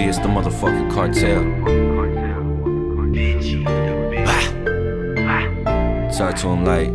it's the motherfucking cartel. Talk to him like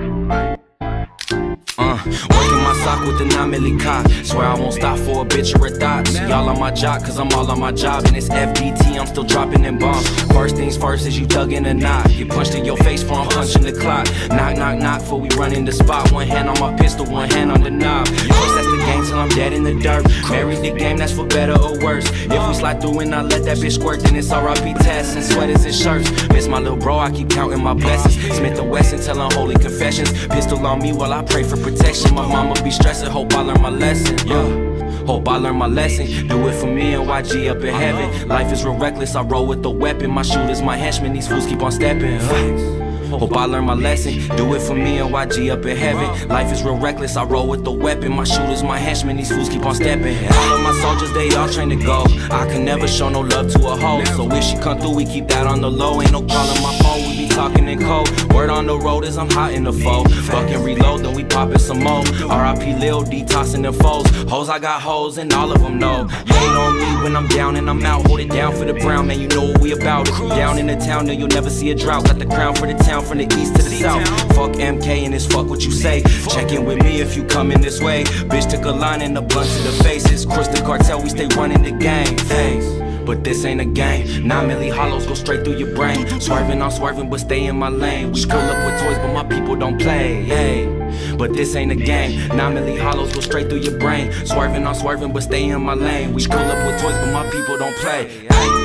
working my sock with the 9mm cock. Swear I won't stop for a bitch or a thought. Y'all on my jock, cause I'm all on my job. And it's FDT, I'm still dropping them bombs. First things first is you thuggin' a knot. Get punched in your face for I'm punching the clock. Knock, knock, knock, before we run in the spot. One hand on my pistol, one hand on the knob. First that's the game till I'm dead in the dirt. Married the game, that's for better or worse. If we slide through and I let that bitch squirt, then it's RIP tats and sweaters and shirts. Miss my little bro, I keep counting my blessings. Smith & Wesson telling holy confessions. Pistol on me while I pray for protection. My mama be stressing, hope I learn my lesson. Hope I learn my lesson. Do it for me and YG up in heaven. Life is real reckless, I roll with the weapon. My shooters, my henchmen, these fools keep on stepping. Hope I learn my lesson. Do it for me and YG up in heaven. Life is real reckless, I roll with the weapon. My shooters, my henchmen, these fools keep on stepping. All of my soldiers, they all train to go. I can never show no love to a hoe. So if she come through, we keep that on the low. Ain't no calling my phone, we be talking in code. Word on the road is I'm hot in the foe. Fucking reload, then we poppin' some more. RIP Lil D, tossing them foes. Hoes, I got hoes, and all of them know. You ain't on me when I'm down and I'm out. Hold it down for the brown, man, you know what we about. If you down in the town, then you'll never see a drought. Got the crown for the town, from the east to the south. Fuck MK and it's fuck what you say. Check in with me if you coming this way. Bitch took a line and a blunt to the face. It's Chris the Cartel, we stay running the game. But this ain't a game. 9mm hollows go straight through your brain. Swerving, I'm swerving, but stay in my lane. We pull up with toys, but my people don't play. But this ain't a game. 9mm hollows go straight through your brain. Swerving, I'm swerving, but stay in my lane. We pull up with toys, but my people don't play.